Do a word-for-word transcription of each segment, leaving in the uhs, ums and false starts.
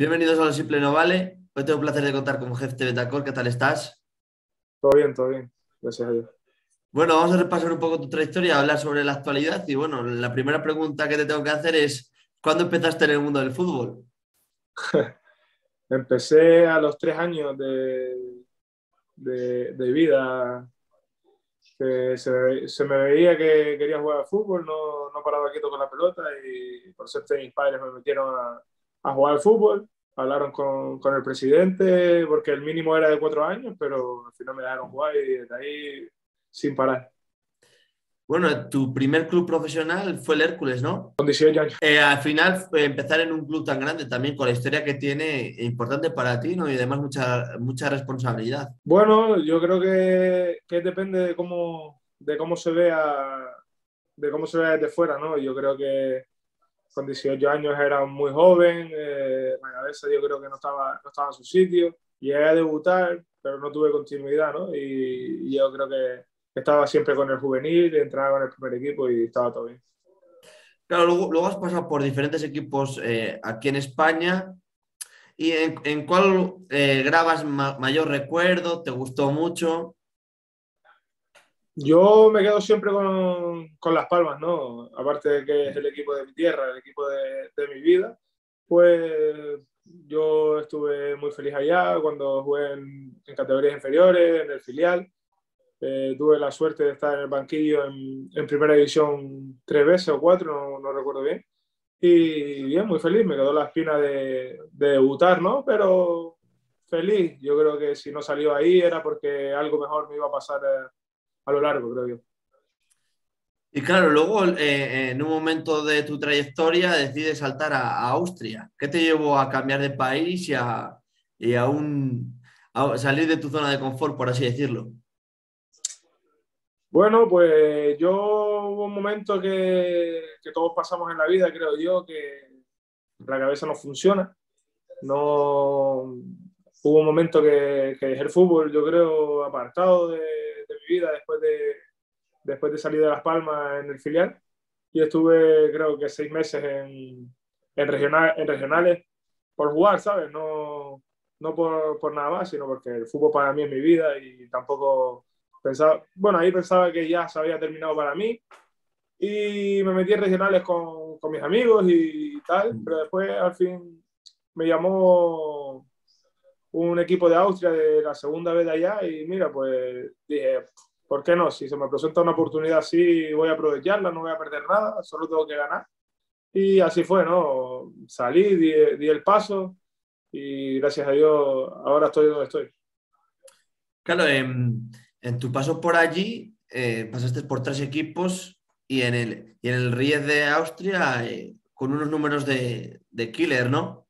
Bienvenidos a Lo Simple No Vale. Hoy tengo el placer de contar con Jeff Betacor. ¿Qué tal estás? Todo bien, todo bien. Gracias a Dios. Bueno, vamos a repasar un poco tu trayectoria, hablar sobre la actualidad. Y bueno, la primera pregunta que te tengo que hacer es: ¿cuándo empezaste en el mundo del fútbol? Empecé a los tres años de, de, de vida. Que se, se me veía que quería jugar al fútbol, no, no paraba quieto con la pelota y por suerte mis padres me metieron a, a jugar al fútbol. Hablaron con, con el presidente porque el mínimo era de cuatro años, pero al final me dejaron jugar y desde ahí sin parar. Bueno, tu primer club profesional fue el Hércules, ¿no? Con dieciocho años. Eh, al final, eh, empezar en un club tan grande también con la historia que tiene, eh, importante para ti, ¿no? Y además mucha, mucha responsabilidad. Bueno, yo creo que, que depende de cómo, de cómo se vea, de cómo se vea desde fuera, ¿no? Yo creo que con dieciocho años era muy joven, eh, la cabeza yo creo que no estaba, no estaba en su sitio. Llegué a debutar, pero no tuve continuidad, ¿no? Y, y yo creo que estaba siempre con el juvenil, entraba con el primer equipo y estaba todo bien. Claro, luego, luego has pasado por diferentes equipos eh, aquí en España. ¿Y en, en cuál eh, grabas ma- mayor recuerdo? ¿Te gustó mucho? Yo me quedo siempre con, con Las Palmas, ¿no? Aparte de que es el equipo de mi tierra, el equipo de, de mi vida, pues yo estuve muy feliz allá cuando jugué en, en categorías inferiores, en el filial. Eh, tuve la suerte de estar en el banquillo en, en primera división tres veces o cuatro, no, no recuerdo bien. Y bien, muy feliz, me quedó la espina de, de debutar, ¿no? Pero feliz, yo creo que si no salió ahí era porque algo mejor me iba a pasar eh, a lo largo, creo yo. Y claro, luego eh, en un momento de tu trayectoria decides saltar a, a Austria. ¿Qué te llevó a cambiar de país y a, y a, un, a salir de tu zona de confort, por así decirlo? Bueno, pues yo hubo un momento que, que todos pasamos en la vida, creo yo, que la cabeza no funciona. No, hubo un momento que, que dejé el fútbol, yo creo, apartado de, de mi vida después de, después de salir de Las Palmas en el filial. Y estuve, creo que seis meses en, en, regional, en regionales por jugar, ¿sabes? No, no por, por nada más, sino porque el fútbol para mí es mi vida y tampoco pensaba, bueno, ahí pensaba que ya se había terminado para mí y me metí en regionales con, con mis amigos y tal, pero después al fin me llamó un equipo de Austria de la segunda vez de allá y mira, pues dije, ¿por qué no? Si se me presenta una oportunidad así, voy a aprovecharla, no voy a perder nada, solo tengo que ganar. Y así fue, ¿no? Salí, di, di el paso y gracias a Dios ahora estoy donde estoy. Claro, en, en tu paso por allí eh, pasaste por tres equipos y en el, y en el Ries de Austria eh, con unos números de, de killer, ¿no?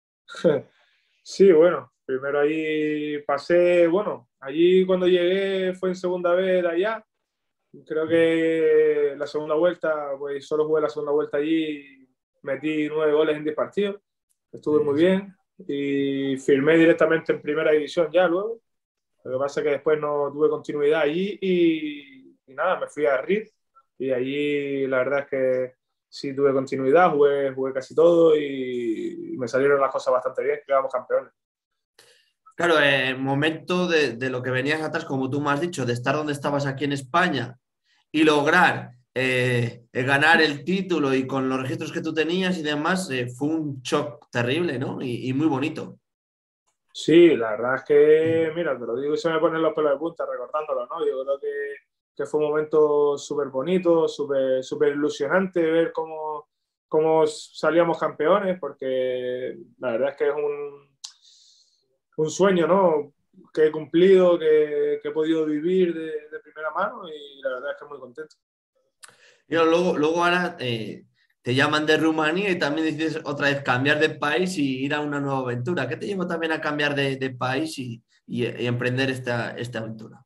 Sí, bueno, primero ahí pasé, bueno, allí cuando llegué fue en segunda vez de allá. Creo que la segunda vuelta, pues solo jugué la segunda vuelta allí, metí nueve goles en diez partidos, estuve muy bien y firmé directamente en primera división ya luego. Lo que pasa es que después no tuve continuidad allí y, y nada, me fui a Ried y allí la verdad es que sí tuve continuidad, jugué, jugué casi todo y, y me salieron las cosas bastante bien, quedamos campeones. Claro, en el momento de, de lo que venías atrás, como tú me has dicho, de estar donde estabas aquí en España y lograr eh, eh, ganar el título y con los registros que tú tenías y demás, eh, fue un shock terrible, ¿no? Y, y muy bonito. Sí, la verdad es que, mira, te lo digo y se me ponen los pelos de punta recordándolo, ¿no? Yo creo que, que fue un momento súper bonito, súper súper ilusionante ver cómo, cómo salíamos campeones, porque la verdad es que es un, un sueño, ¿no? Que he cumplido, que, que he podido vivir de, de primera mano y la verdad es que muy contento. Y luego, luego ahora eh, te llaman de Rumanía y también decides otra vez cambiar de país y ir a una nueva aventura. ¿Qué te llevó también a cambiar de, de país y, y- y emprender esta, esta aventura?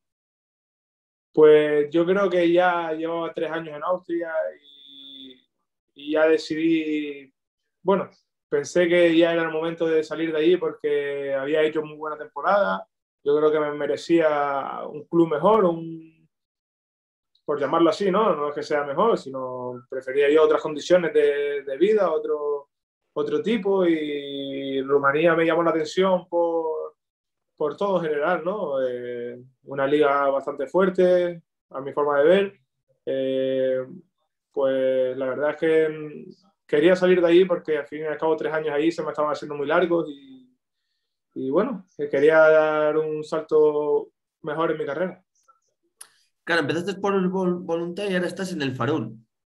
Pues yo creo que ya llevaba tres años en Austria y, y ya decidí, bueno, pensé que ya era el momento de salir de allí porque había hecho muy buena temporada. Yo creo que me merecía un club mejor, un, por llamarlo así, ¿no? No es que sea mejor, sino prefería yo otras condiciones de, de vida, otro, otro tipo, y Rumanía me llamó la atención por, por todo en general, ¿no? Eh, una liga bastante fuerte, a mi forma de ver. Eh, pues la verdad es que quería salir de ahí porque al fin y al cabo tres años ahí se me estaban haciendo muy largos y, y bueno, quería dar un salto mejor en mi carrera. Claro, empezaste por el vol voluntario y ahora estás en el Farul.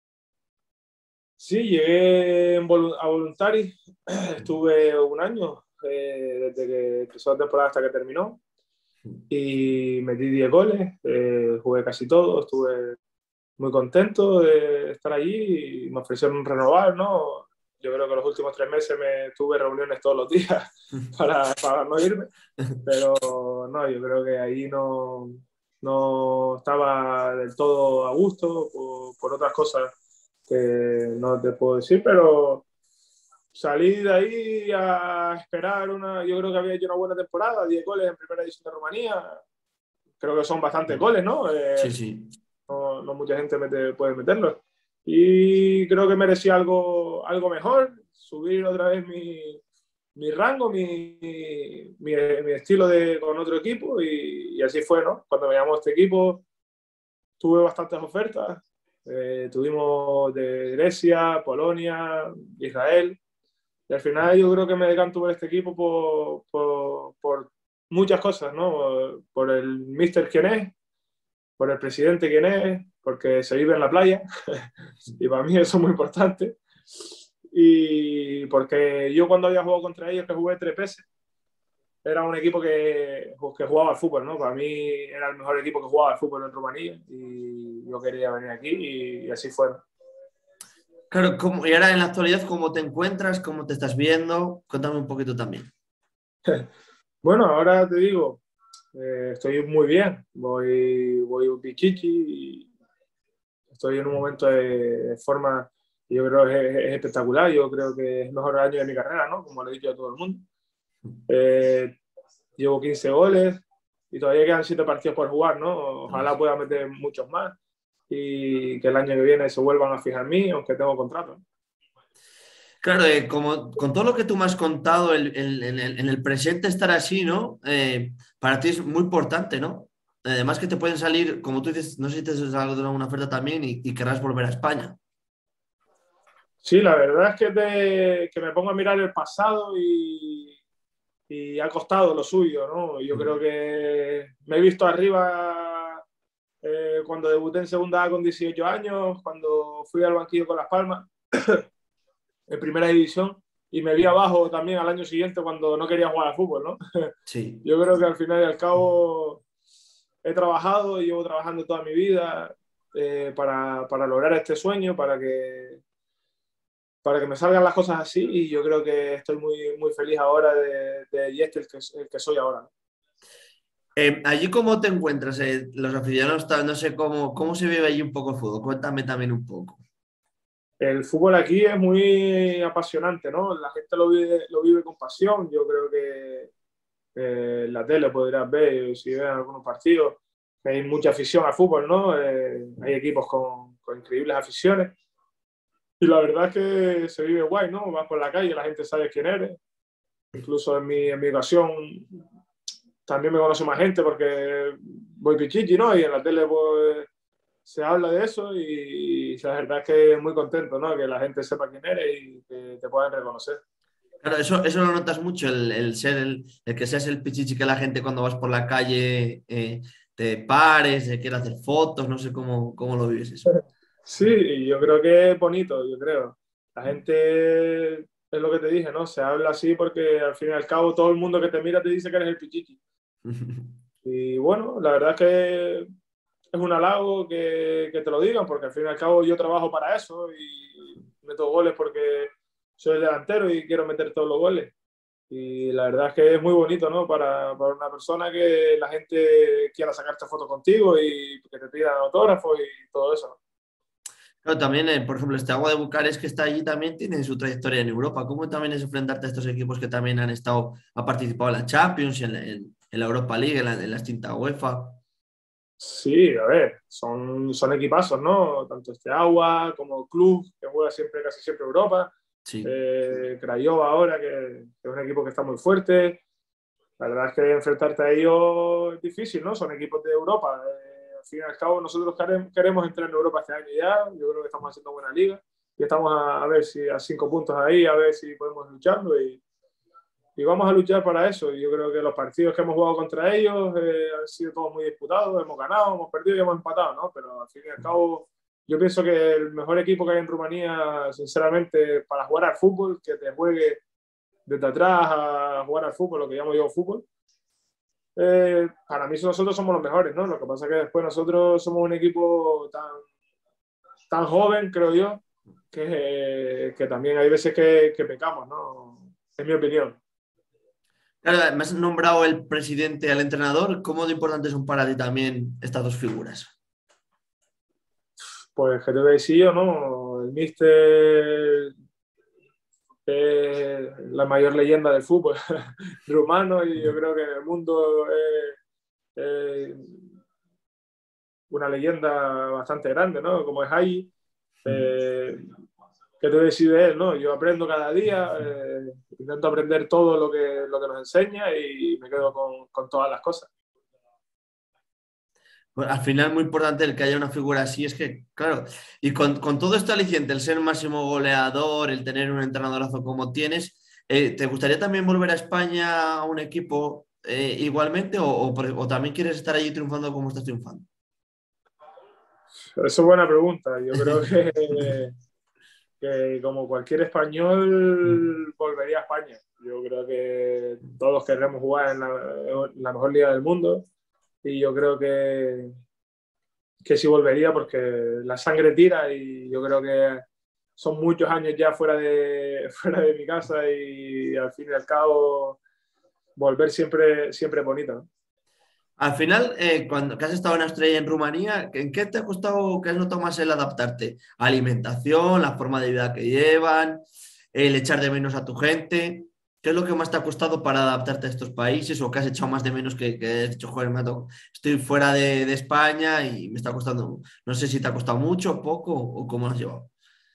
Sí, llegué en volu a Voluntari, estuve un año, eh, desde que empezó la temporada hasta que terminó, y metí diez goles, eh, jugué casi todo, estuve muy contento de estar allí y me ofrecieron renovar, ¿no? Yo creo que los últimos tres meses me tuve reuniones todos los días para, para no irme, pero no, yo creo que ahí no, no estaba del todo a gusto por, por otras cosas que no te puedo decir, pero salí de ahí a esperar una, yo creo que había hecho una buena temporada, diez goles en primera división de Rumanía, creo que son bastantes goles, ¿no? Sí, Eh, sí. no, no mucha gente mete, puede meterlos. Y creo que merecía algo, algo mejor, subir otra vez mi, mi rango, mi, mi, mi, estilo de, con otro equipo, y, y así fue, ¿no? Cuando me llamó este equipo, tuve bastantes ofertas. Eh, tuvimos de Grecia, Polonia, Israel, y al final yo creo que me decanto por este equipo por, por, por muchas cosas, ¿no? Por el míster quién es, por el presidente quién es, porque se vive en la playa, y para mí eso es muy importante. Y porque yo cuando había jugado contra ellos, que jugué tres veces, era un equipo que, que jugaba al fútbol, ¿no? Para mí era el mejor equipo que jugaba al fútbol en Rumanía, y yo quería venir aquí, y, y así fue. Claro, ¿cómo, y ahora en la actualidad, ¿cómo te encuentras? ¿Cómo te estás viendo? Cuéntame un poquito también. Bueno, ahora te digo, eh, estoy muy bien, voy, voy un pichichi y estoy en un momento de forma, yo creo que es, es espectacular, yo creo que es el mejor año de mi carrera, ¿no? Como lo he dicho a todo el mundo. Eh, llevo quince goles y todavía quedan siete partidos por jugar, ¿no? Ojalá pueda meter muchos más y que el año que viene se vuelvan a fijar en mí, aunque tengo contrato. Claro, eh, como con todo lo que tú me has contado, el, el, en, el, en el presente estar así, ¿no? Eh, para ti es muy importante, ¿no? Además que te pueden salir, como tú dices, no sé si te sale una oferta también y, y querrás volver a España. Sí, la verdad es que, te, que me pongo a mirar el pasado y, y ha costado lo suyo, ¿no? Yo creo que me he visto arriba eh, cuando debuté en segunda A con dieciocho años, cuando fui al banquillo con Las Palmas en primera división, y me vi abajo también al año siguiente cuando no quería jugar al fútbol, ¿no? Sí. Yo creo que al final y al cabo he trabajado y llevo trabajando toda mi vida eh, para, para lograr este sueño, para que, para que me salgan las cosas así, y yo creo que estoy muy, muy feliz ahora de, de este el que, el que soy ahora. Eh, ¿allí cómo te encuentras? Eh, los aficionados, no sé cómo, cómo se vive allí un poco el fútbol. Cuéntame también un poco. El fútbol aquí es muy apasionante, ¿no? La gente lo vive, lo vive con pasión. Yo creo que eh, en la tele podrás ver, si ven algunos partidos, que hay mucha afición al fútbol, ¿no? Eh, hay equipos con, con increíbles aficiones. Y la verdad es que se vive guay, ¿no? Vas por la calle, la gente sabe quién eres. Incluso en mi, en mi ocasión también me conoce más gente porque voy pichichi, ¿no? Y en la tele pues, se habla de eso, y, y la verdad es que muy contento, ¿no? Que la gente sepa quién eres y que te puedan reconocer. Claro, eso, eso lo notas mucho, el, el ser el, el que seas el pichichi que la gente cuando vas por la calle eh, te pares, eh, quiere hacer fotos, no sé cómo, cómo lo vives eso. Sí, yo creo que es bonito, yo creo. La gente, es lo que te dije, ¿no? Se habla así porque al fin y al cabo todo el mundo que te mira te dice que eres el pichichi. Y bueno, la verdad es que es un halago que, que te lo digan, porque al fin y al cabo yo trabajo para eso y meto goles porque soy el delantero y quiero meter todos los goles. Y la verdad es que es muy bonito, ¿no? Para, para una persona que la gente quiera sacarte fotos contigo y que te pidan autógrafos y todo eso. Claro, también, eh, por ejemplo, este Agua de Bucarest que está allí también tiene su trayectoria en Europa. ¿Cómo también es enfrentarte a estos equipos que también han estado, ha participado en la Champions, en la, en, en la Europa League, en la, en la extinta UEFA? Sí, a ver, son, son equipazos, ¿no? Tanto este Agua como el Club, que juega siempre, casi siempre Europa. Sí. eh, Craiova ahora, que, que es un equipo que está muy fuerte. La verdad es que enfrentarte a ellos es difícil, ¿no? Son equipos de Europa. Eh, al fin y al cabo, nosotros queremos, queremos entrar en Europa este año ya. Yo creo que estamos haciendo buena liga. Y estamos a, a ver si a cinco puntos ahí, a ver si podemos lucharlo. Y, y vamos a luchar para eso. Y yo creo que los partidos que hemos jugado contra ellos eh, han sido todos muy disputados. Hemos ganado, hemos perdido y hemos empatado, ¿no? Pero al fin y al cabo, yo pienso que el mejor equipo que hay en Rumanía, sinceramente, para jugar al fútbol, que te juegue desde atrás a jugar al fútbol, lo que llamo yo fútbol, eh, para mí nosotros somos los mejores, ¿no? Lo que pasa es que después nosotros somos un equipo tan, tan joven, creo yo, que, que también hay veces que, que pecamos, ¿no? Es mi opinión. Claro, me has nombrado el presidente al entrenador. ¿Cómo de importantes son para ti también estas dos figuras? Pues que te voy a decir yo, ¿no? El míster es la mayor leyenda del fútbol rumano y yo creo que en el mundo es, es una leyenda bastante grande, ¿no? Como es Hagi. Eh, ¿Qué te voy a decir de él, no? Yo aprendo cada día, eh, intento aprender todo lo que, lo que nos enseña y me quedo con, con todas las cosas. Bueno, al final, muy importante el que haya una figura así, es que, claro, y con, con todo esto aliciente, el ser máximo goleador, el tener un entrenadorazo como tienes, eh, ¿te gustaría también volver a España a un equipo eh, igualmente o, o, o también quieres estar allí triunfando como estás triunfando? Eso es buena pregunta. Yo creo que, que como cualquier español volvería a España. Yo creo que todos queremos jugar en la, en la mejor liga del mundo y yo creo que, que sí volvería porque la sangre tira y yo creo que son muchos años ya fuera de, fuera de mi casa y al fin y al cabo volver siempre, siempre es bonito, ¿no? Al final, eh, cuando que has estado en Australia y en Rumanía, ¿en qué te ha costado, qué has notado más el adaptarte? ¿Alimentación, la forma de vida que llevan, el echar de menos a tu gente? ¿Qué es lo que más te ha costado para adaptarte a estos países o qué has echado más de menos que, que has dicho, joder, me ha to- estoy fuera de, de España y me está costando? No sé si te ha costado mucho, poco o cómo lo has llevado.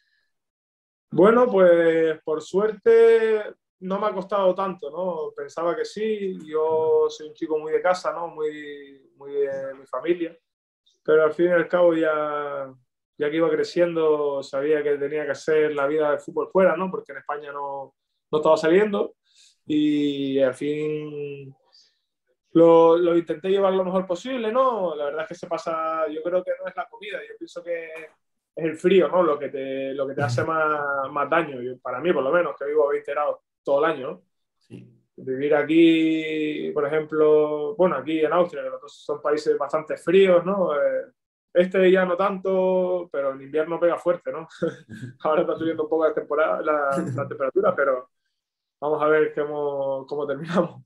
Bueno, pues por suerte no me ha costado tanto, ¿no? Pensaba que sí, yo soy un chico muy de casa, ¿no? Muy, muy de mi familia, pero al fin y al cabo ya, ya que iba creciendo sabía que tenía que hacer la vida de fútbol fuera, ¿no? Porque en España no, no estaba saliendo y al fin lo, lo intenté llevar lo mejor posible, ¿no? La verdad es que se pasa, yo creo que no es la comida, yo pienso que es el frío, ¿no? Lo que te, lo que te hace más, más daño, yo, para mí por lo menos, que vivo a veinte grados todo el año, ¿no? Sí. Vivir aquí, por ejemplo, bueno, aquí en Austria, que los dos son países bastante fríos, ¿no? Eh, este ya no tanto, pero en invierno pega fuerte, ¿no? Ahora está subiendo un poco la, temporada, la, la temperatura, pero vamos a ver cómo, cómo terminamos.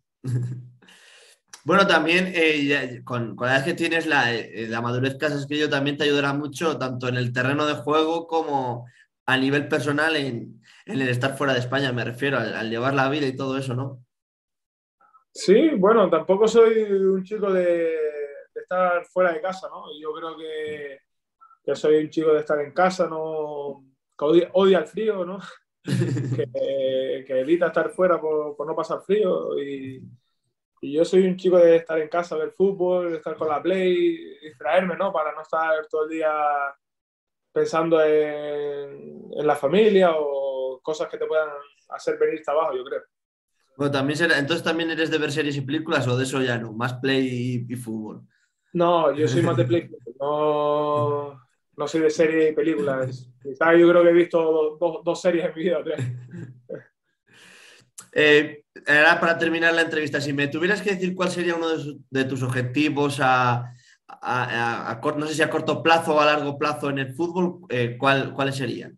Bueno, también eh, ya- con, con la edad que tienes, la, eh, la madurez que has adquirido también te ayudará mucho, tanto en el terreno de juego como a nivel personal en, en el estar fuera de España, me refiero, al, al llevar la vida y todo eso, ¿no? Sí, bueno, tampoco soy un chico de, de estar fuera de casa, ¿no? Yo creo que, que soy un chico de estar en casa, ¿no? Que odia, odia el frío, ¿no? Que, que evita estar fuera por, por no pasar frío y, y yo soy un chico de estar en casa, ver fútbol, de estar con la Play, distraerme, ¿no? Para no estar todo el día pensando en, en la familia o cosas que te puedan hacer venir abajo, yo creo. Bueno, también será, entonces también eres de ver series y películas o de eso ya no, más play y, y fútbol. No, yo soy más de Play, no, no soy de series y películas. Quizás yo creo que he visto dos, dos, dos series en mi vida, tres. Eh, ahora para terminar la entrevista, si me tuvieras que decir cuál sería uno de, su- de tus objetivos a, a- a- a cor- no sé si a corto plazo o a largo plazo en el fútbol, eh, ¿cuál- cuáles serían?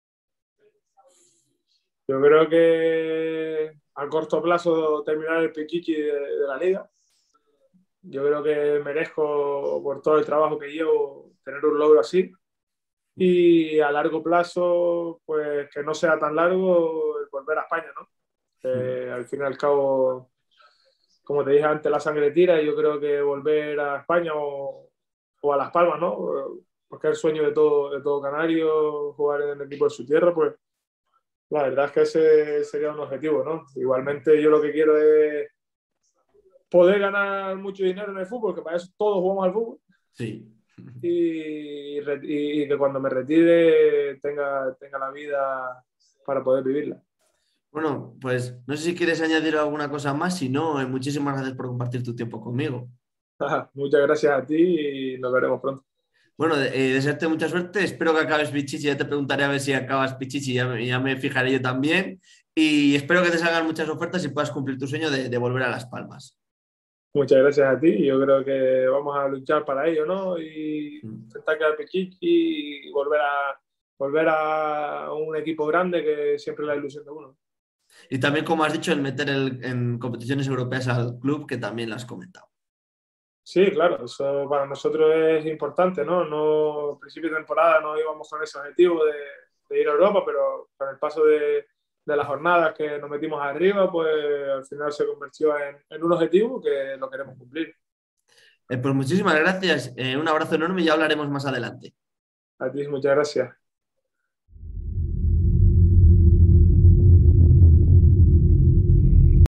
Yo creo que a corto plazo terminar el Pichichi de, de la liga. Yo creo que merezco, por todo el trabajo que llevo, tener un logro así. Y a largo plazo, pues que no sea tan largo el volver a España, ¿no? Eh, al fin y al cabo, como te dije antes, la sangre tira y yo creo que volver a España o, o a Las Palmas, ¿no? Porque es el sueño de todo, de todo canario, jugar en el equipo de su tierra, pues La verdad es que ese sería un objetivo, ¿no? Igualmente yo lo que quiero es poder ganar mucho dinero en el fútbol, que para eso todos jugamos al fútbol. Sí. Y, y que cuando me retire tenga, tenga la vida para poder vivirla. Bueno, pues no sé si quieres añadir alguna cosa más, si no, eh, muchísimas gracias por compartir tu tiempo conmigo. Muchas gracias a ti y nos veremos pronto. Bueno, eh, desearte mucha suerte, espero que acabes Pichichi, ya te preguntaré a ver si acabas Pichichi, ya, me- ya me fijaré yo también, y espero que te salgan muchas ofertas y puedas cumplir tu sueño de, de volver a Las Palmas. Muchas gracias a ti. Yo creo que vamos a luchar para ello, ¿no? Y Mm. intentar quedar Pichichi y volver a, volver a un equipo grande, que siempre es la ilusión de uno. Y también, como has dicho, el meter el- en competiciones europeas al club, que también lo has comentado. Sí, claro, eso para nosotros es importante, ¿no? No, al principio de temporada no íbamos con ese objetivo de, de ir a Europa, pero con el paso de, de las jornadas que nos metimos arriba, pues al final se convirtió en, en un objetivo que lo queremos cumplir. Eh, pues muchísimas gracias, eh, un abrazo enorme y ya hablaremos más adelante. A ti, muchas gracias.